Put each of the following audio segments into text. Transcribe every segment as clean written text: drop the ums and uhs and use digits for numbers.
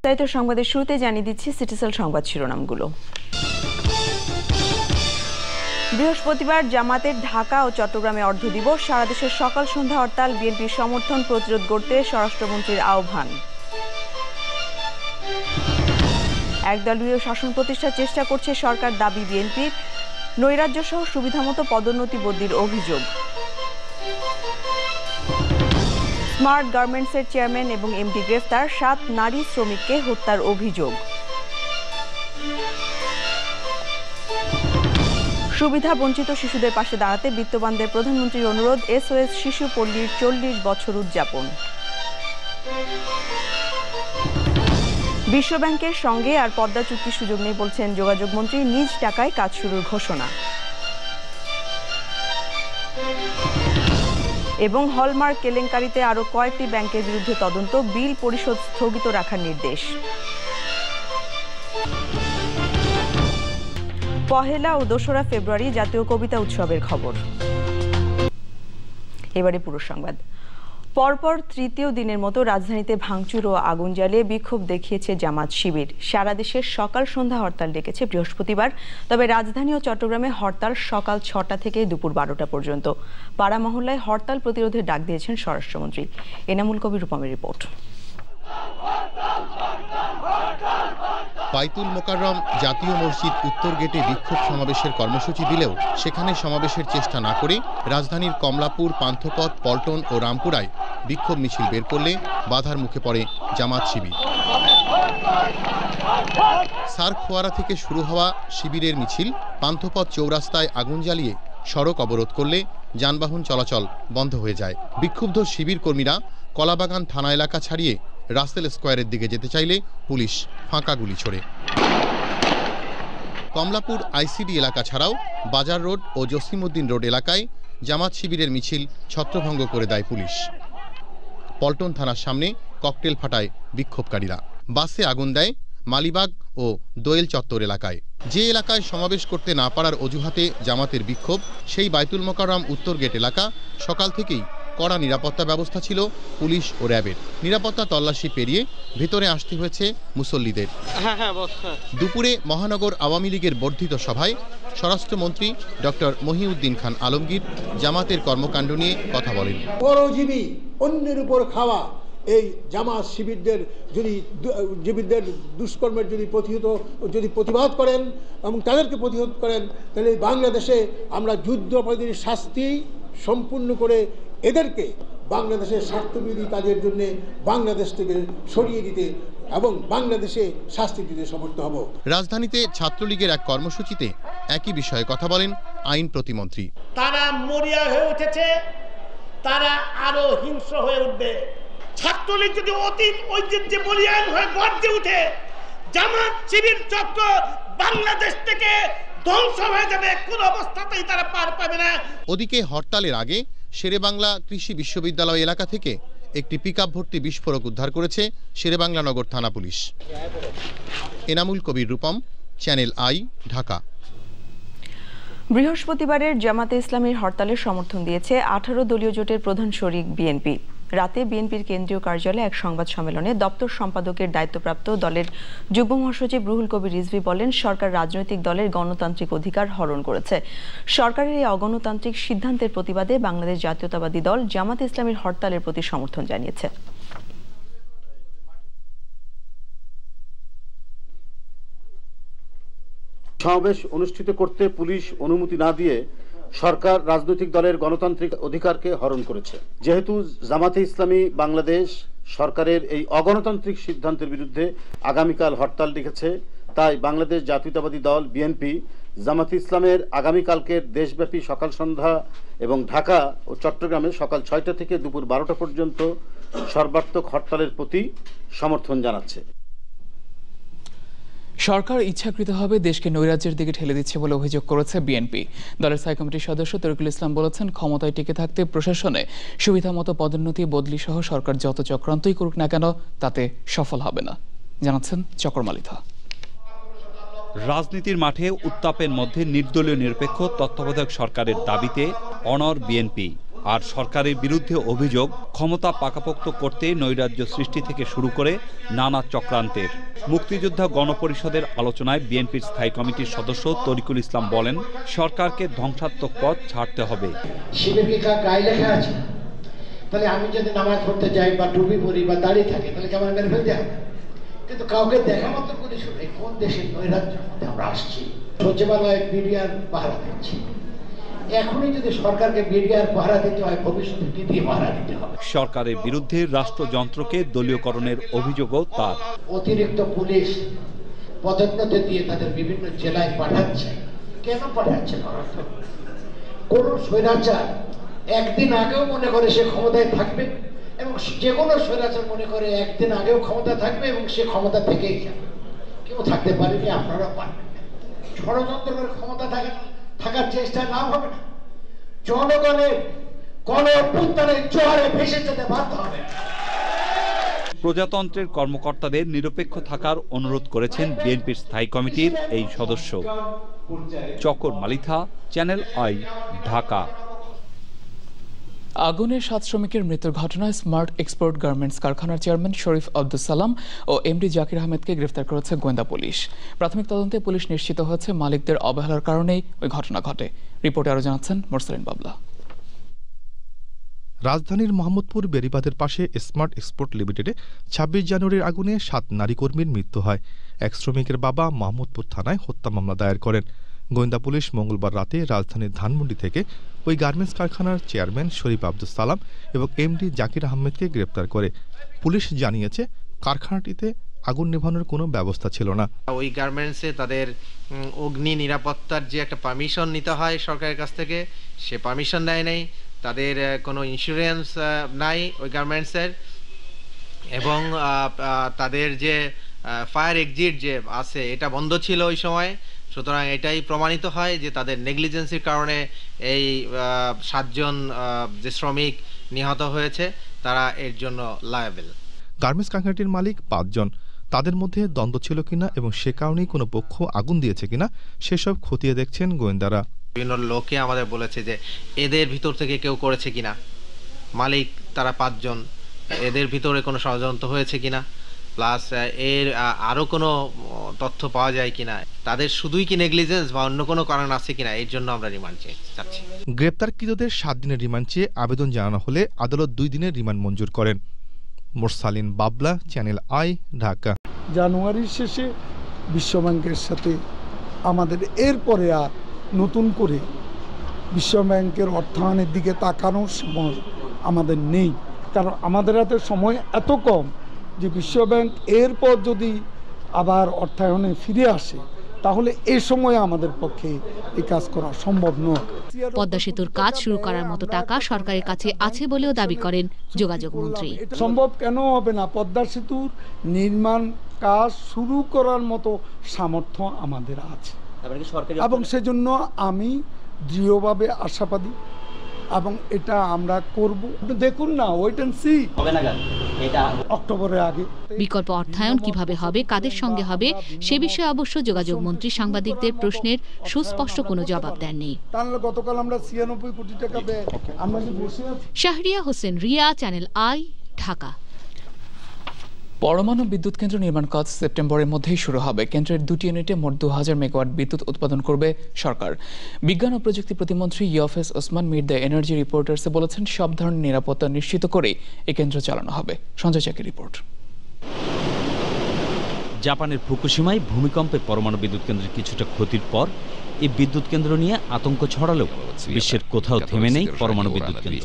বিস্তারিত সংবাদের শুরুতে জানিয়ে দিচ্ছি সিটিসেল সংবাদ শিরোনামগুলো। বৃহস্পতিবার জামাতের ঢাকা ও চট্টগ্রামে অর্ধদিবস, সারা দেশের সকাল সন্ধ্যা হরতাল, বিএনপির সমর্থন প্রতিরোধ করতে স্বরাষ্ট্রমন্ত্রীর আহ্বান। একদলীয় শাসন প্রতিষ্ঠার চেষ্টা করছে সরকার, দাবি বিএনপির। নৈরাজ্য সহ সুবিধামতো পদোন্নতি বদলির অভিযোগ। স্মার্ট গার্মেন্টসের চেয়ারম্যান এবং এমডি গ্রেফতার, 7 নারী শ্রমিককে হত্যার অভিযোগ। সুবিধা বঞ্চিত শিশুদের পাশে দাঁড়াতে বিত্তবানদের প্রধানমন্ত্রীর অনুরোধ, SOS শিশু পল্লীর 40 বছর উদযাপন। বিশ্বব্যাংকের সঙ্গে আর পদ্মা চুক্তির সুযোগ নেই বলছেন যোগাযোগ মন্ত্রী, নিজ টাকায় কাজ শুরুর ঘোষণা। এবং হলমার্ক কেলেঙ্কারিতে আরও কয়েকটি ব্যাংকের বিরুদ্ধে তদন্ত, বিল পরিশোধ স্থগিত রাখার নির্দেশ। পহেলা ও 2রা ফেব্রুয়ারি জাতীয় কবিতা উৎসবের খবর। এবারে পুরো সংবাদ। পরপর তৃতীয় দিনের মতো রাজধানীতে ভাঙচুর ও আগুন জ্বালিয়ে বিক্ষোভ দেখিয়েছে জামাত শিবির। সারা দেশের সকাল সন্ধ্যা হরতাল ডেকেছে বৃহস্পতিবার। তবে রাজধানী ও চট্টগ্রামে হরতাল সকাল 6টা থেকে দুপুর 12টা পর্যন্ত। পাড়া মহল্লায় হরতাল প্রতিরোধের ডাক দিয়েছেন স্বরাষ্ট্রমন্ত্রী। এনামুল কবির রূপমের রিপোর্ট। বাইতুল মোকাররম জাতীয় মসজিদ উত্তর গেটে বিক্ষোভ সমাবেশের কর্মসূচি দিলেও সেখানে সমাবেশের চেষ্টা না করে রাজধানীর কমলাপুর, পান্থপথ, পল্টন ও রামপুরায় বিক্ষোভ মিছিল বের করলে বাধার মুখে পড়ে জামাত শিবির। সার্ক ফোয়ারা থেকে শুরু হওয়া শিবিরের মিছিল পান্থপথ চৌরাস্তায় আগুন জ্বালিয়ে সড়ক অবরোধ করলে যানবাহন চলাচল বন্ধ হয়ে যায়। বিক্ষুব্ধ শিবির কর্মীরা কলাবাগান থানা এলাকা ছাড়িয়ে রাসেল স্কোয়ারের দিকে যেতে চাইলে পুলিশ ফাঁকা গুলি ছোড়ে। কমলাপুর আইসিডি এলাকা ছাড়াও বাজার রোড ও জসিমউদ্দিন রোড এলাকায় জামাত শিবিরের মিছিল ছত্রভঙ্গ করে দেয় পুলিশ। পল্টন থানার সামনে ককটেল ফাটায় বিক্ষোভকারীরা। বাসে আগুন দেয় মালিবাগ ও দোয়েল চত্বর এলাকায়। যে এলাকায় সমাবেশ করতে না পারার অজুহাতে জামাতের বিক্ষোভ, সেই বাইতুল মোকাররম উত্তর গেট এলাকা সকাল থেকেই কড়া নিরাপত্তা ব্যবস্থা ছিল পুলিশ ও র্যাবের। নিরাপত্তা তল্লাশি পেরিয়ে ভেতরে আসতে হয়েছে মুসল্লিদের। দুপুরে মহানগর আওয়ামী লীগের বর্ধিত সভায় স্বরাষ্ট্রমন্ত্রী ডক্টর মহিউদ্দিন খান আলমগীর জামাতের কর্মকাণ্ড নিয়ে কথা বলেন। পরজীবী অন্যের উপর খাওয়া এই জামাত শিবিরদের জীবিতদের দুষ্কর্মের যদি প্রতিবাদ করেন এবং তাদেরকে প্রতিহত করেন, তাহলে বাংলাদেশে আমরা যুদ্ধাপরাধীর শাস্তি সম্পূর্ণ করে এদেরকে বাংলাদেশের স্বার্থবিরোধী কাজের জন্য বাংলাদেশ থেকে সরিয়ে দিতে এবং বাংলাদেশে শাস্তি দিতে সমর্থ হব। রাজধানীতে ছাত্রলীগের এক কর্মসূচিতে একই বিষয়ে কথা বলেন আইন প্রতিমন্ত্রী। তারা মরিয়া হয়ে উঠেছে, তারা আরো হিংস্র হয়ে উঠবে। ছাত্রলীগ যদি অতীত ঐতিহ্যে বলিয়ান হয়ে গর্জে উঠে, জামাত শিবির চক্র বাংলাদেশ থেকে ধ্বংস হয়ে যাবে, কোন অবস্থাতেই তারা পার পাবে না। ওদিকে হরতালের আগে শেরেবাংলা কৃষি বিশ্ববিদ্যালয় এলাকা থেকে একটি পিকআপ ভর্তি বিস্ফোরক উদ্ধার করেছে শেরেবাংলা নগর থানা পুলিশ। Enamul Kabir Rupam, channel I, Dhaka. বৃহস্পতিবারের জামাতে ইসলামীর হরতালের সমর্থন দিয়েছে 18 দলীয় জোটের প্রধান শরিক বিএনপি। রাতে বিএনপির কেন্দ্রীয় কার্যালয়ে এক সংবাদ সম্মেলনে দপ্তর সম্পাদকের দায়িত্বপ্রাপ্ত দলের যুগ্ম মহাসচিব রুহুল কবির রিজভী বলেন, সরকার রাজনৈতিক দলের গণতান্ত্রিক অধিকার হরণ করেছে। সরকারের এই অগণতান্ত্রিক সিদ্ধান্তের প্রতিবাদে বাংলাদেশ জাতীয়তাবাদী দল জামাতে ইসলামীর হরতালের প্রতি সমর্থন জানিয়েছে। সমাবেশ অনুষ্ঠিত করতে পুলিশ অনুমতি না দিয়ে সরকার রাজনৈতিক দলের গণতান্ত্রিক অধিকারকে হরণ করেছে। যেহেতু জামাতে ইসলামী বাংলাদেশ সরকারের এই অগণতান্ত্রিক সিদ্ধান্তের বিরুদ্ধে আগামীকাল হরতাল ডেকেছে, তাই বাংলাদেশ জাতীয়তাবাদী দল বিএনপি জামাতে ইসলামের আগামীকালকের দেশব্যাপী সকাল সন্ধ্যা এবং ঢাকা ও চট্টগ্রামে সকাল 6টা থেকে দুপুর 12টা পর্যন্ত সর্বাত্মক হরতালের প্রতি সমর্থন জানাচ্ছে। সরকার ইচ্ছাকৃতভাবে দেশকে নৈরাজ্যের দিকে ঠেলে দিচ্ছে বলে অভিযোগ করেছে বিএনপি। দলের স্থায়ী কমিটির সদস্য তরিকুল ইসলাম বলেছেন, ক্ষমতায় টিকে থাকতে প্রশাসনে সুবিধামতো পদোন্নতি বদলি সহ সরকার যত চক্রান্তই করুক না কেন তাতে সফল হবে না। জানাচ্ছেন চক্রমালিথা। রাজনীতির মাঠে উত্তাপের মধ্যে নির্দলীয় নিরপেক্ষ তত্ত্বাবধায়ক সরকারের দাবিতে অনড় বিএনপি। আর সরকারের বিরুদ্ধে অভিযোগ ক্ষমতা পাকাপোক্ত করতে নৈরাজ্য সৃষ্টি থেকে শুরু করে নানা চক্রান্তের। মুক্তিযোদ্ধা গণপরিষদের আলোচনায় বিএনপির স্থায়ী কমিটির সদস্য তরিকুল ইসলাম বলেন, সরকারকে ধ্বংসাত্মক পথ ছাড়তে হবে। তাহলে আমি যদি নামাজ পড়তে যাই বা টুপি পরি বা দাঁড়িয়ে থাকি তাহলে কেমন মেরে ফেলতে হবে, কিন্তু কাউকে দেখা মতো পুলিশ কোন দেশের নৈরাজ্যের মধ্যে আমরা আসছি। সচিবালয়ে বিডিআর পাহারা দিচ্ছি, এখনই যদি সরকারকে বিডিআর পাহারা দিতে হয় ভবিষ্যতে কি দিয়ে পাহারা দিতে হবে। সরকারের বিরুদ্ধে রাষ্ট্রযন্ত্রকে দলীয়করণের অভিযোগও তার। অতিরিক্ত পুলিশ পদোন্নতি দিয়ে তাদের বিভিন্ন জেলায় পাঠাচ্ছে। কেন পাঠাচ্ছে? কোন স্বৈরাচার একদিন আগেও মনে করে সে ক্ষমতায় থাকবে, এবং যে কোনো স্বৈরাচার মনে করে একদিন আগেও ক্ষমতা থাকবে এবং সে ক্ষমতা থেকেই যাবে। কেউ থাকতে পারেনি, আপনারা পারবেন না। ষড়যন্ত্র করে ক্ষমতা থাকার চেষ্টা না হবে না, জনগণের গণঅভ্যুত্থানের জোয়ারে ভেসে যেতে বাধ্য হবে। প্রজাতন্ত্রের কর্মকর্তাদের নিরপেক্ষ থাকার অনুরোধ করেছেন বিএনপির স্থায়ী কমিটির এই সদস্য। Chakor Malitha, channel I, Dhaka. আগুনে 7 শ্রমিকের মৃত্যুর ঘটনায় স্মার্ট এক্সপোর্ট গার্মেন্টস কারখানার চেয়ারম্যান শরীফ আব্দুল সালাম ও এমডি জাকির আহমেদকে গ্রেফতার করেছে গোয়েন্দা পুলিশ। প্রাথমিক তদন্তে পুলিশ নিশ্চিত হয়েছে মালিকদের অবহেলার কারণেই ওই ঘটনা ঘটে। রিপোর্টে আরও জানাচ্ছেন মোরসালিন বাবলা। রাজধানীর মোহাম্মদপুর বেড়িবাঁধের পাশে স্মার্ট এক্সপোর্ট লিমিটেডে ২৬ জানুয়ারির আগুনে 7 নারী কর্মীর মৃত্যু হয়। এক শ্রমিকের বাবা মোহাম্মদপুর থানায় হত্যা মামলা দায়ের করেন। গোয়েন্দা পুলিশ মঙ্গলবার রাতে রাজধানীর ধানমন্ডি থেকে ওই গার্মেন্টস কারখানার চেয়ারম্যান শরীফ আব্দুল সালাম এবং এমডি জাকির আহমেদকে গ্রেপ্তার করে। পুলিশ জানিয়েছে, কারখানাটিতে আগুন নেভানোর কোনো ব্যবস্থা ছিল না। ওই গার্মেন্টসে তাদের অগ্নি নিরাপত্তার যে একটা পারমিশন নিতে হয় সরকারের কাছ থেকে, সে পারমিশন নেয় নাই। তাদের কোনো ইন্স্যুরেন্স নাই ওই গার্মেন্টসের, এবং তাদের যে ফায়ার এক্সিট যে আছে এটা বন্ধ ছিল ওই সময়। সুতরাং এটাই প্রমাণিত হয় যে তাদের নেগলিজেন্সির কারণে এই 7 জন যে শ্রমিক নিহত হয়েছে তারা এর জন্য লায়াবেল। গার্মেন্টস কারখানাটির মালিক 5 জন। তাদের মধ্যে দ্বন্দ্ব ছিল কিনা এবং সে কারণেই কোনো পক্ষ আগুন দিয়েছে কিনা সেসব খতিয়ে দেখছেন গোয়েন্দারা। বিভিন্ন লোকে আমাদের বলেছে যে এদের ভিতর থেকে কেউ করেছে কিনা, মালিক তারা 5 জন, এদের ভিতরে কোনো ষড়যন্ত্র হয়েছে কিনা, প্লাস এর আরো কোনো তথ্য পাওয়া যায় কিনা, তাদের শুধুই কি নেগলিজেন্স বা অন্য কোনো কারণ আছে কিনা, এর জন্য আমরা রিমান্ড চাচ্ছি। গ্রেপ্তারকৃতদের 7 দিনের রিমান্ড চেয়ে আবেদন জানানো হলে আদালত 2 দিনের রিমান্ড মঞ্জুর করেন। মোরসালিন বাবলা, চ্যানেল আই, ঢাকা। জানুয়ারির শেষে বিশ্বব্যাংকের সাথে আমাদের এরপরে আর নতুন করে বিশ্বব্যাংকের অর্থায়নের দিকে তাকানোর সময় আমাদের নেই, কারণ আমাদের হাতে সময় এত কম যে বিশ্বব্যাংক এরপর যদি আবার অর্থায়নে ফিরে আসে তাহলে এই সময় আমাদের পক্ষে এই কাজ করা সম্ভব নয়। পদ্মা সেতুর কাজ শুরু করার মতো টাকা সরকারের কাছে আছে বলেও দাবি করেন যোগাযোগ মন্ত্রী। সম্ভব কেন হবে না? পদ্মা সেতুর নির্মাণ কাজ শুরু করার মতো সামর্থ্য আমাদের আছে, এবং সেজন্য আমি দৃঢ়ভাবে আশাবাদী এবং এটা আমরা করব। দেখুন না, ওয়েট এন্ড সি, অক্টোবরের আগে। বিকল্প অর্থায়ন কিভাবে হবে, কাদের সঙ্গে হবে, সে বিষয়ে অবশ্য যোগাযোগ মন্ত্রী সাংবাদিকদের প্রশ্নের সুস্পষ্ট কোনো জবাব দেননি। তাহলে গতকাল আমরা 96 কোটি টাকা আমরা যে বসে আছি। Shahriya Hossain Riya, channel I, Dhaka. পরমাণু বিদ্যুৎ কেন্দ্র নির্মাণ কাজ সেপ্টেম্বরের মধ্যেই শুরু হবে। কেন্দ্রের 2টি ইউনিটে মোট 2000 মেগাওয়াট বিদ্যুৎ উৎপাদন করবে সরকার। বিজ্ঞান ও প্রযুক্তি প্রতিমন্ত্রী Yafes Osman meet the energy রিপোর্টার্সে বলেছেন, সব ধরনের নিরাপত্তা নিশ্চিত করে এই কেন্দ্র চালানো হবে। সঞ্জয় চাকির রিপোর্ট। জাপানের ফুকুশিমায় ভূমিকম্পে পরমাণু বিদ্যুৎ কেন্দ্রের কিছুটা ক্ষতির পর এই বিদ্যুৎ কেন্দ্র নিয়ে আতঙ্ক ছড়ালেও বিশ্বের কোথাও থেমে নেই পরমাণু বিদ্যুৎ কেন্দ্র।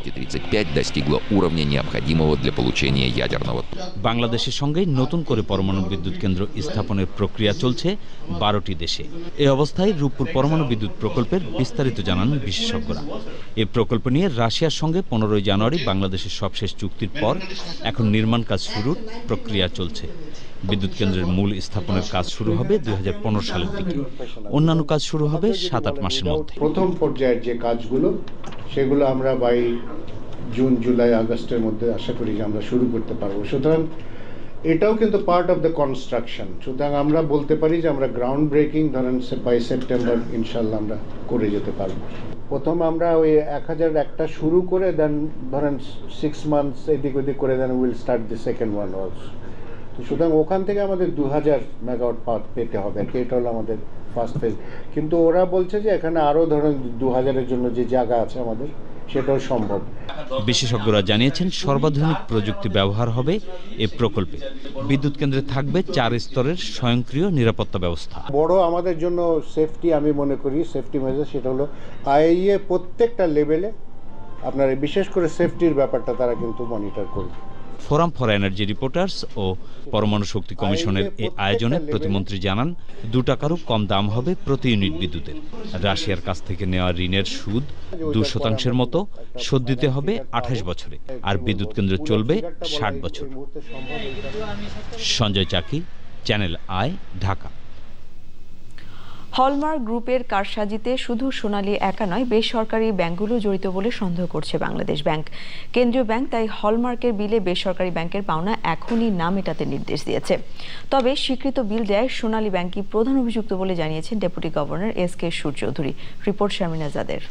বাংলাদেশের সঙ্গে নতুন করে পরমাণু বিদ্যুৎ কেন্দ্র স্থাপনের প্রক্রিয়া চলছে 12টি দেশে। এই অবস্থায় রূপপুর পরমাণু বিদ্যুৎ প্রকল্পের বিস্তারিত জানান বিশেষজ্ঞরা। এই প্রকল্প নিয়ে রাশিয়ার সঙ্গে 15 জানুয়ারি বাংলাদেশের সবশেষ চুক্তির পর এখন নির্মাণ কাজ শুরুর প্রক্রিয়া চলছে। বিদ্যুৎ কেন্দ্রের মূল স্থাপনের কাজ শুরু হবে 2015 সালের দিকে। অন্যান্য কাজ শুরু হবে 7-8 মাসের মধ্যে। প্রথম পর্যায়ের যে কাজগুলো সেগুলো আমরা বাই জুন, জুলাই, আগস্টের মধ্যে আশা করি যে আমরা শুরু করতে পারবো। সুতরাং এটাও কিন্তু পার্ট অফ দ্য কনস্ট্রাকশন। সুতরাং আমরা বলতে পারি যে আমরা গ্রাউন্ড ব্রেকিং ধরেন বাই সেপ্টেম্বর ইনশাল্লাহ আমরা করে যেতে পারবো। প্রথম আমরা ওই 1001টা শুরু করে দেন ধরেন 6 মান্থস এদিক ওদিক করে then will start the second one also. তো সুতরাং ওখান থেকে আমাদের 2000 মেগাওয়াট পাওয়ার পেতে হবে, এটা হলো আমাদের ফার্স্ট ফেজ। কিন্তু ওরা বলছে যে এখানে আরও ধরেন 2000-এর জন্য যে জায়গা আছে আমাদের, সেটাও সম্ভব। বিশেষজ্ঞরা জানিয়েছেন সর্বাধুনিক প্রযুক্তি ব্যবহার হবে এই প্রকল্পে। বিদ্যুৎ কেন্দ্রে থাকবে 4 স্তরের স্বয়ংক্রিয় নিরাপত্তা ব্যবস্থা। বড় আমাদের জন্য সেফটি, আমি মনে করি সেফটি মেজার, সেটা হলো আইএইএ প্রত্যেকটা লেভেলে আপনার বিশেষ করে সেফটির ব্যাপারটা তারা কিন্তু মনিটর করবে। ফোরাম ফর এনার্জি রিপোর্টার্স ও পরমাণু শক্তি কমিশনের এই আয়োজনে প্রতিমন্ত্রী জানান 2 টাকারও কম দাম হবে প্রতি ইউনিট বিদ্যুতের। রাশিয়ার কাছ থেকে নেওয়া ঋণের সুদ 2% মতো শোধ দিতে হবে 28 বছরে, আর বিদ্যুৎ কেন্দ্র চলবে 60 বছর। সঞ্জয় চাকি, চ্যানেল আই, ঢাকা। হলমার্ক গ্রুপের কারসাজিতে শুধু সোনালী একা নয়, বেসরকারি ব্যাংকগুলো জড়িত বলে সন্দেহ করছে বাংলাদেশ ব্যাংক। কেন্দ্রীয় ব্যাংক তাই হলমার্কের বিলে বেসরকারি ব্যাংকের পাওনা এখনই না মেটাতে নির্দেশ দিয়েছে। তবে স্বীকৃত বিল দেয় সোনালী ব্যাংকই প্রধান অভিযুক্ত বলে জানিয়েছেন deputy governor S K. Sur Chowdhury. Report Sharmin আজাদের।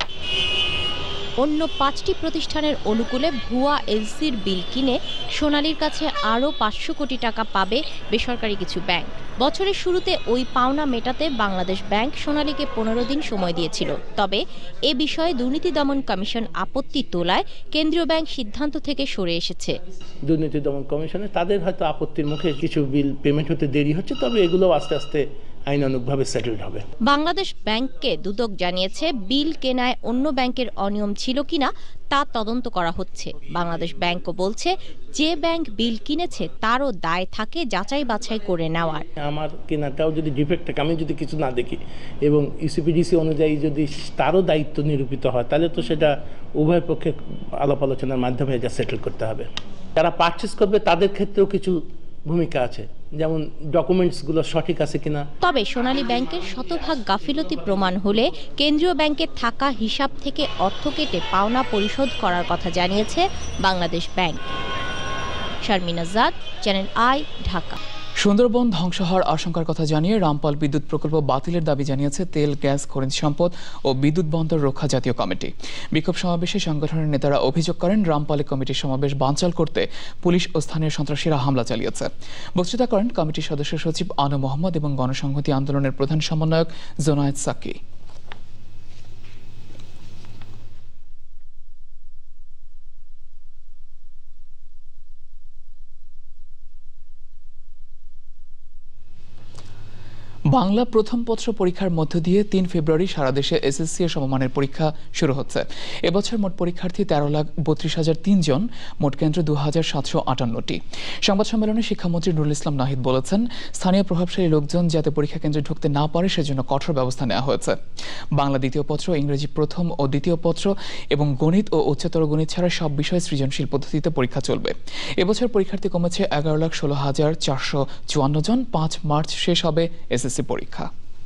অন্য 5টি প্রতিষ্ঠানের অনুকূলে ভুয়া এলসির বিল কিনে সোনালীর কাছে আরও 500 কোটি টাকা পাবে বেসরকারি কিছু ব্যাংক। বছরের শুরুতে ওই পাওনা মেটাতে বাংলাদেশ ব্যাংক সোনালীকে 15 দিন সময় দিয়েছিল। তবে এ বিষয়ে দুর্নীতি দমন কমিশন আপত্তি তোলায় কেন্দ্রীয় ব্যাংক সিদ্ধান্ত থেকে সরে এসেছে। দুর্নীতি দমন কমিশনে তাদের হয়তো আপত্তির মুখে কিছু বিল পেমেন্ট হতে দেরি হচ্ছে, তবে এগুলো আস্তে আস্তে আইনানুগভাবে সেটেলড হবে। বাংলাদেশ ব্যাংককে দুদক জানিয়েছে বিল কেনায় অন্য ব্যাংকের অনিয়ম ছিল কিনা তা তদন্ত করা হচ্ছে। বাংলাদেশ ব্যাংকও বলছে যে ব্যাংক বিল কিনেছে তারও দায় থাকে যাচাই বাছাই করে নেওয়ার। আমার কেনাটাও যদি ডিফেক্ট থাকে, আমি যদি কিছু না দেখি এবং ইউসিপিডিসি অনুযায়ী যদি তারও দায়িত্ব নিরূপিত হয়, তাহলে তো সেটা উভয় পক্ষে আলাপ আলোচনার মাধ্যমে এটা সেটেল করতে হবে। যারা পারচেস করবে তাদের ক্ষেত্রেও কিছু ভূমিকা আছে, যেমন ডকুমেন্টসগুলো সঠিক আছে কিনা। তবে সোনালী ব্যাংকের শতভাগ গাফিলতি প্রমাণ হলে কেন্দ্রীয় ব্যাংকের থাকা হিসাব থেকে অর্থ কেটে পাওনা পরিশোধ করার কথা জানিয়েছে Bangladesh bank. Sharmin Azad, channel I, Dhaka. Sundarban ধ্বংস হওয়ার আশঙ্কার কথা জানিয়ে রামপাল বিদ্যুৎ প্রকল্প বাতিলের দাবি জানিয়েছে তেল, গ্যাস, খনিজ সম্পদ ও বিদ্যুৎ বন্দর রক্ষা জাতীয় কমিটি। বিক্ষোভ সমাবেশে সংগঠনের নেতারা অভিযোগ করেন রামপালে কমিটির সমাবেশ বানচাল করতে পুলিশ ও স্থানীয় সন্ত্রাসীরা হামলা চালিয়েছে। বক্তৃতা করেন কমিটির সদস্য সচিব আনু মোহাম্মদ এবং গণসংহতি আন্দোলনের প্রধান সমন্বয়ক জোনায়েদ সাকি। বাংলা প্রথম পত্র পরীক্ষার মধ্য দিয়ে 3 ফেব্রুয়ারি সারা দেশে এসএসসি এর সমমানের পরীক্ষা শুরু হচ্ছে। এবছর মোট পরীক্ষার্থী 13,32,003 জন, মোট কেন্দ্র 2,758টি। সংবাদ সম্মেলনে শিক্ষামন্ত্রী নুরুল ইসলাম নাহিদ বলেছেন, স্থানীয় প্রভাবশালী লোকজন যাতে পরীক্ষা কেন্দ্রে ঢুকতে না পারে সেজন্য কঠোর ব্যবস্থা নেওয়া হয়েছে। বাংলা দ্বিতীয় পত্র, ইংরেজি প্রথম ও দ্বিতীয় পত্র এবং গণিত ও উচ্চতর গণিত ছাড়া সব বিষয়ে সৃজনশীল পদ্ধতিতে পরীক্ষা চলবে। এবছর পরীক্ষার্থী কমেছে 11,16,454 জন। 5 মার্চ শেষ হবে এসএসসি পরীক্ষা।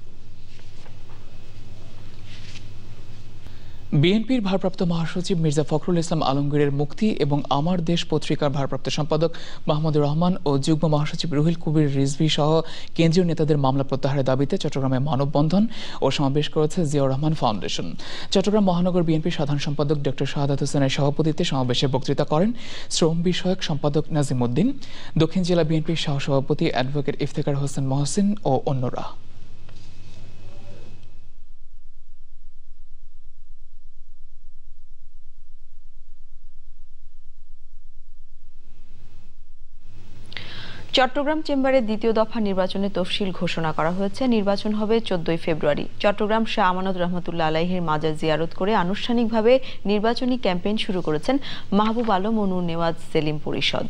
বিএনপির ভারপ্রাপ্ত মহাসচিব মির্জা ফখরুল ইসলাম আলমগীরের মুক্তি এবং আমার দেশ পত্রিকার ভারপ্রাপ্ত সম্পাদক মাহমুদুর রহমান ও যুগ্ম মহাসচিব রুহুল কবির রিজভী সহ কেন্দ্রীয় নেতাদের মামলা প্রত্যাহারের দাবিতে চট্টগ্রামে মানববন্ধন ও সমাবেশ করেছে জিয়াউর রহমান ফাউন্ডেশন। চট্টগ্রাম মহানগর বিএনপির সাধারণ সম্পাদক ডক্টর শাহাদাত হোসেনের সভাপতিত্বে সমাবেশে বক্তৃতা করেন শ্রম বিষয়ক সম্পাদক নাজিম উদ্দিন, দক্ষিণ জেলা বিএনপির সহসভাপতি অ্যাডভোকেট ইফতেখার হোসেন মহসিন ও অন্যরা। চট্টগ্রাম চেম্বারের দ্বিতীয় দফা নির্বাচনের তফসিল ঘোষণা করা হয়েছে। নির্বাচন হবে 14 ফেব্রুয়ারি। চট্টগ্রাম শাহ আমানত রহমতুল্লাহ আলাইহির মাজার জিয়ারত করে আনুষ্ঠানিকভাবে নির্বাচনী ক্যাম্পেইন শুরু করেছেন মাহবুব আলম ও নূর নেওয়াজ সেলিম পরিষদ।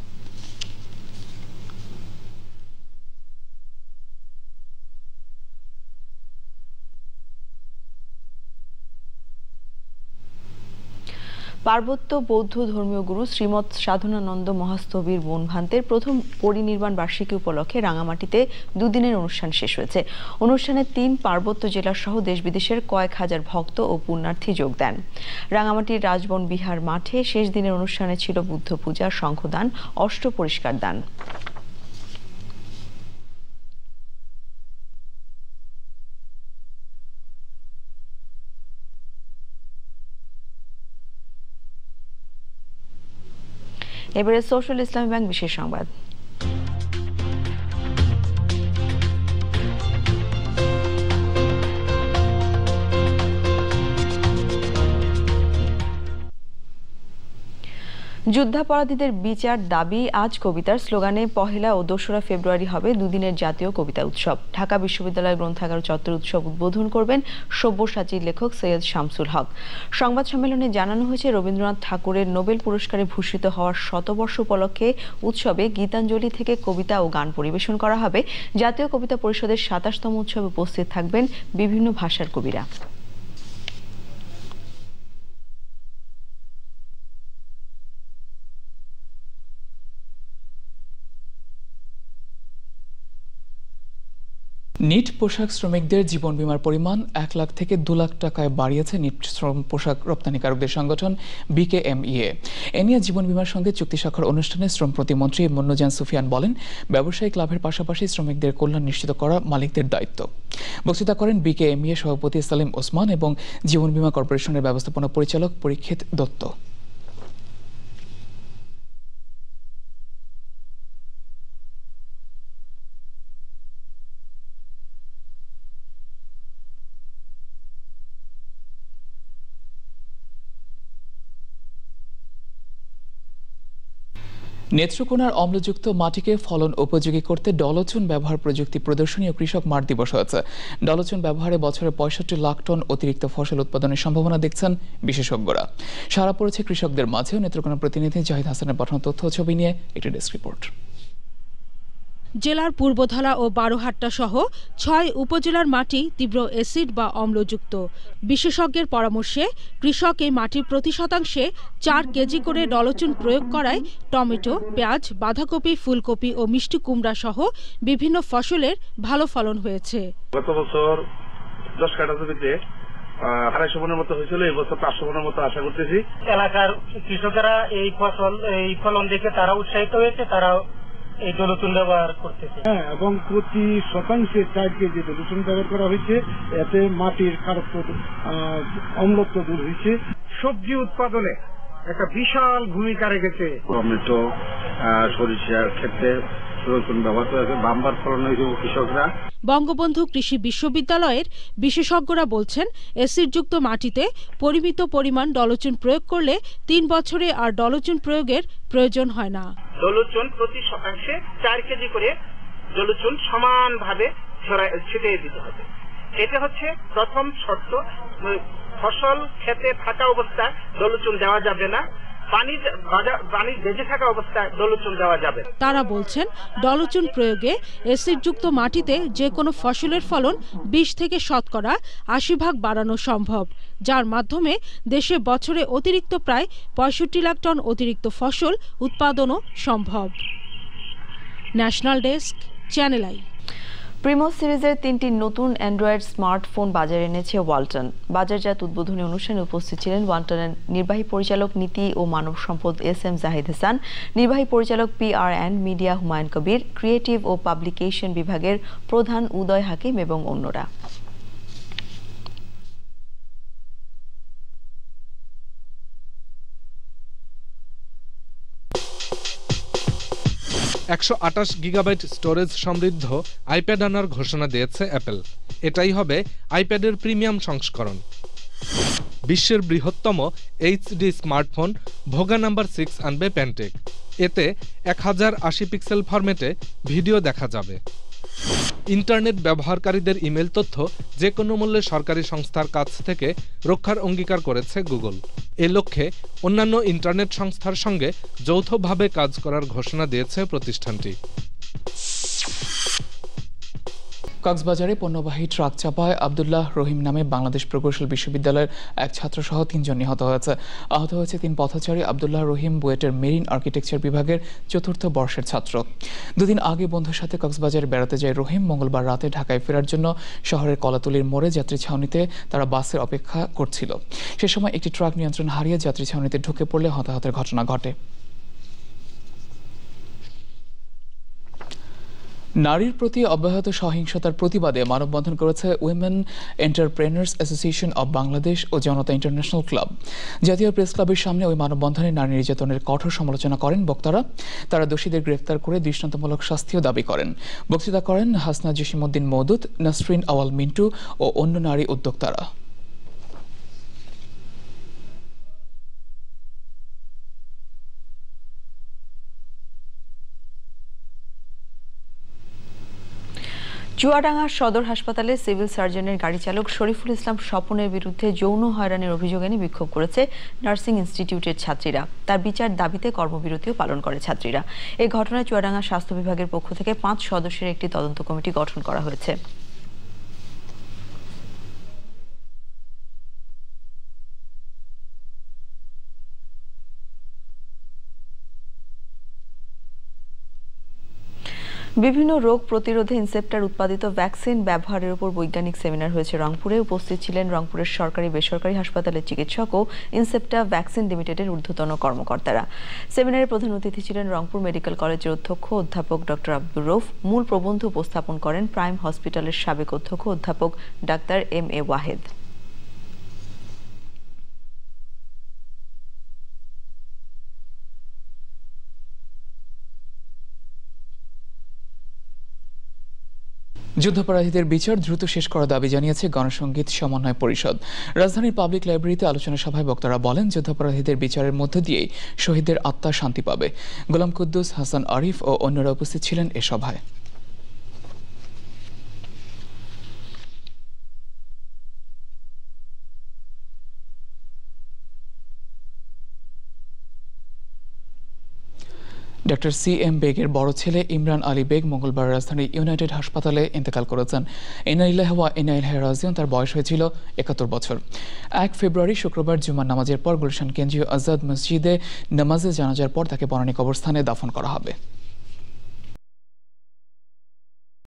পার্বত্য বৌদ্ধ ধর্মীয় গুরু শ্রীমৎ সাধনানন্দ মহাস্থবির বনভান্তের প্রথম পরিনির্বাণ বার্ষিকী উপলক্ষে রাঙামাটিতে দুদিনের অনুষ্ঠান শেষ হয়েছে। অনুষ্ঠানে 3 পার্বত্য জেলা সহ দেশ বিদেশের কয়েক হাজার ভক্ত ও পুণ্যার্থী যোগ দেন। রাঙামাটির রাজবন বিহার মাঠে শেষ দিনের অনুষ্ঠানে ছিল বুদ্ধ পূজা, শঙ্খদান, অষ্ট পরিষ্কার দান। এবারে সোশ্যাল ইসলামী ব্যাংক বিশেষ সংবাদ। যুদ্ধাপরাধীদের বিচার দাবি আজ কবিতার স্লোগানে পহেলা ও ২রা ফেব্রুয়ারি হবে দুদিনের জাতীয় কবিতা উৎসব। ঢাকা বিশ্ববিদ্যালয় গ্রন্থাগার চত্বর উৎসব উদ্বোধন করবেন সব্যসাচীর লেখক সৈয়দ শামসুল হক। সংবাদ সম্মেলনে জানানো হয়েছে, রবীন্দ্রনাথ ঠাকুরের নোবেল পুরস্কারে ভূষিত হওয়ার শতবর্ষ উপলক্ষে উৎসবে গীতাঞ্জলি থেকে কবিতা ও গান পরিবেশন করা হবে। জাতীয় কবিতা পরিষদের ২৭তম উৎসবে উপস্থিত থাকবেন বিভিন্ন ভাষার কবিরা। নিট পোশাক শ্রমিকদের জীবন বীমার পরিমাণ ১ লাখ থেকে ২ লাখ টাকায় বাড়িয়েছে নিট শ্রম পোশাক রপ্তানিকারকদের সংগঠন বিকেএমইএ। এ নিয়ে জীবন বীমার সঙ্গে চুক্তি স্বাক্ষর অনুষ্ঠানে শ্রম প্রতিমন্ত্রী মন্নুজান সুফিয়ান বলেন, ব্যবসায়িক লাভের পাশাপাশি শ্রমিকদের কল্যাণ নিশ্চিত করা মালিকদের দায়িত্ব। বক্তৃতা করেন বিকেএমইএ সভাপতি সালিম ওসমান এবং জীবন বীমা কর্পোরেশনের ব্যবস্থাপনা পরিচালক পরীক্ষিত দত্ত। নেত্রকোনার অম্লযুক্ত মাটিকে ফলন উপযোগী করতে ডলচুন ব্যবহার প্রযুক্তি প্রদর্শনী ও কৃষক মাঠ দিবস হয়েছে। ডলচুন ব্যবহারে বছরে ৬৫ লাখ টন অতিরিক্ত ফসল উৎপাদনের সম্ভাবনা দেখছেন বিশেষজ্ঞরা। সাড়া পড়েছে কৃষকদের মাঝেও। নেত্রকোনার প্রতিনিধি জাহিদ হাসানের পাঠানো তথ্য ছবি নিয়ে একটি ডেস্ক রিপোর্ট। জেলার পূর্বধলা ও বারোহাট্টা সহ ৬ উপজেলার মাটি তীব্র অ্যাসিড বা অম্লযুক্ত। বিশেষজ্ঞের পরামর্শে কৃষক এই মাটির প্রতি শতাংশে ৪ কেজি করে ডলচুন প্রয়োগ করায় টমেটো, পেঁয়াজ, বাঁধাকপি, ফুলকপি ও মিষ্টি কুমড়া সহ বিভিন্ন ফসলের ভালো ফলন হয়েছে। গত বছর ১০ কাঠা জমিতে ২৫০ মনের মতো হয়েছিল, এই বছর ৫০০ মনের মতো আশা করতেছি। এলাকার কৃষকেরা এই ফলন দেখে তারা উৎসাহিত হয়েছে, তারা এই ডলচুন ব্যবহার করতেছে। এবং প্রতি শতাংশে ৪ কেজি ডলচুন ব্যবহার করা হয়েছে। এতে মাটির খারত্ব, অম্লত্ব দূর হয়েছে। সবজি উৎপাদনে একটা বিশাল ভূমিকা রেখেছে। টমেটো, সরিষার ক্ষেত্রে ডলচুন ব্যবহার করেছে, বাম্পার ফলন হয়েছে কৃষকরা। বঙ্গবন্ধু কৃষি বিশ্ববিদ্যালয়ের বিশেষজ্ঞরা বলছেন, অ্যাসিডযুক্ত মাটিতে পরিমিত পরিমাণ ডলচুন প্রয়োগ করলে ৩ বছরে আর ডলচুন প্রয়োগের প্রয়োজন হয় না। ডলচুন প্রতি শতাংশে ৪ কেজি করে ডলচুন সমানভাবে ছিটিয়ে দিতে হবে। এটা হচ্ছে প্রথম শর্ত। ফসল খেতে থাকা অবস্থায় ডলচুন দেওয়া যাবে না, পানি ভেজে থাকা অবস্থায় ডলচুন দেওয়া যাবে। তারা বলছেন, ডলচুন প্রয়োগে অ্যাসিডযুক্ত মাটিতে যে কোনো ফসলের ফলন ২০ থেকে শতকরা ৮০% বাড়ানো সম্ভব, যার মাধ্যমে দেশে বছরে অতিরিক্ত প্রায় ৬৫ লাখ টন অতিরিক্ত ফসল উৎপাদনও সম্ভব। National desk, channel I. Primo সিরিজের ৩টি নতুন অ্যান্ড্রয়েড স্মার্টফোন বাজারে এনেছে ওয়ালটন। বাজারজাত উদ্বোধনী অনুষ্ঠানে উপস্থিত ছিলেন ওয়ালটনের নির্বাহী পরিচালক নীতি ও মানব সম্পদ এস.এম. জাহিদ হাসান, নির্বাহী পরিচালক PR&, media Humayun Kabir, creative ও পাবলিকেশন বিভাগের প্রধান উদয় হাকিম এবং অন্যরা। ১২৮ গিগাবাইট স্টোরেজ সমৃদ্ধ আইপ্যাড আনার ঘোষণা দিয়েছে অ্যাপল। এটাই হবে আইপ্যাডের প্রিমিয়াম সংস্করণ। বিশ্বের বৃহত্তম HD স্মার্টফোন ভোগা নাম্বার 6 আনবে প্যান্টেক। এতে 1080 পিক্সেল ফরম্যাটে ভিডিও দেখা যাবে। ইন্টারনেট ব্যবহারকারীদের ইমেল তথ্য যে কোনো মূল্যে সরকারি সংস্থার কাছ থেকে রক্ষার অঙ্গীকার করেছে গুগল। এ লক্ষ্যে অন্যান্য ইন্টারনেট সংস্থার সঙ্গে যৌথভাবে কাজ করার ঘোষণা দিয়েছে প্রতিষ্ঠানটি। কক্সবাজারে পণ্যবাহী ট্রাক চাপায় আব্দুল্লাহ রহিম নামে বাংলাদেশ প্রকৌশল বিশ্ববিদ্যালয়ের এক ছাত্রসহ ৩ জন নিহত হয়েছে। আহত হয়েছে 3 পথচারী। আব্দুল্লাহ রহিম বুয়েটের মেরিন আর্কিটেকচার বিভাগের 4র্থ বর্ষের ছাত্র। দুদিন আগে বন্ধুর সাথে কক্সবাজারে বেড়াতে যায় রহিম। মঙ্গলবার রাতে ঢাকায় ফেরার জন্য শহরের কলাতলির মোড়ে যাত্রী ছাউনিতে তারা বাসের অপেক্ষা করছিল। সে সময় একটি ট্রাক নিয়ন্ত্রণ হারিয়ে যাত্রী ছাউনিতে ঢুকে পড়লে হতাহতের ঘটনা ঘটে। নারীর প্রতি অব্যাহত সহিংসতার প্রতিবাদে মানববন্ধন করেছে women entrepreneurs association of Bangladesh ও জনতা ইন্টারন্যাশনাল ক্লাব। জাতীয় প্রেস ক্লাবের সামনে ওই মানববন্ধনে নারী নির্যাতনের কঠোর সমালোচনা করেন বক্তারা। তারা দোষীদের গ্রেফতার করে দৃষ্টান্তমূলক শাস্তিও দাবি করেন। বক্তৃতা করেন হাসনা জসিমউদ্দিন মওদুদ, নাসরিন আওয়াল মিন্টু ও অন্য নারী উদ্যোক্তারা। চুয়াডাঙ্গা সদর হাসপাতালে সিভিল সার্জনের গাড়ি চালক শরীফুল ইসলাম স্বপনের বিরুদ্ধে যৌন হয়রানির অভিযোগ এনে বিক্ষোভ করেছে নার্সিং ইনস্টিটিউটের ছাত্রীরা। তার বিচার দাবিতে কর্মবিরতিও পালন করে ছাত্রীরা। এই ঘটনায় চুয়াডাঙ্গা স্বাস্থ্য বিভাগের পক্ষ থেকে 5 সদস্যের একটি তদন্ত কমিটি গঠন করা হয়েছে। বিভিন্ন রোগ প্রতিরোধে ইনসেপ্টার উৎপাদিত ভ্যাকসিন ব্যবহারের উপর বৈজ্ঞানিক সেমিনার হয়েছে রংপুরে। উপস্থিত ছিলেন রংপুরের সরকারি বেসরকারি হাসপাতালের চিকিৎসক ও ইনসেপ্টা ভ্যাকসিন লিমিটেডের ঊর্ধ্বতন কর্মকর্তারা। সেমিনারে প্রধান অতিথি ছিলেন রংপুর মেডিকেল কলেজের অধ্যক্ষ অধ্যাপক ডক্টর আব্দুর রউফ। মূল প্রবন্ধ উপস্থাপন করেন প্রাইম হসপিটালের সাবেক অধ্যক্ষ অধ্যাপক ডাক্তার MA ওয়াহেদ। যুদ্ধাপরাধীদের বিচার দ্রুত শেষ করার দাবি জানিয়েছে গণসংগীত সমন্বয় পরিষদ। রাজধানীর পাবলিক লাইব্রেরিতে আলোচনা সভায় বক্তারা বলেন, যুদ্ধাপরাধীদের বিচারের মধ্য দিয়েই শহীদদের আত্মা শান্তি পাবে। গোলাম কুদ্দুস, হাসান আরিফ ও অন্যরা উপস্থিত ছিলেন এ সভায়। ডক্টর CM বেগের বড় ছেলে ইমরান আলী বেগ মঙ্গলবার রাজধানীর ইউনাইটেড হাসপাতালে ইন্তেকাল করেছেন। ইন্নালিল্লাহি ওয়া ইন্না ইলাইহি রাজিউন। তার বয়স হয়েছিল 71 বছর। 1 ফেব্রুয়ারি শুক্রবার জুমার নামাজের পর গুলশান কেন্দ্রীয় আজাদ মসজিদে নামাজে জানাজার পর তাকে বনানী কবরস্থানে দাফন করা হবে।